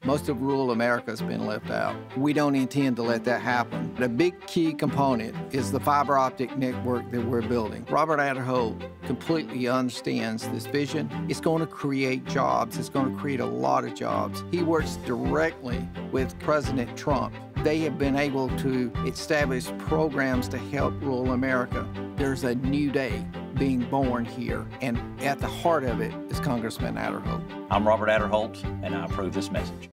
Most of rural America has been left out. We don't intend to let that happen. The big key component is the fiber optic network that we're building. Robert Aderholt completely understands this vision. It's going to create jobs. It's going to create a lot of jobs. He works directly with President Trump. They have been able to establish programs to help rural America. There's a new day being born here, and at the heart of it is Congressman Aderholt. I'm Robert Aderholt, and I approve this message.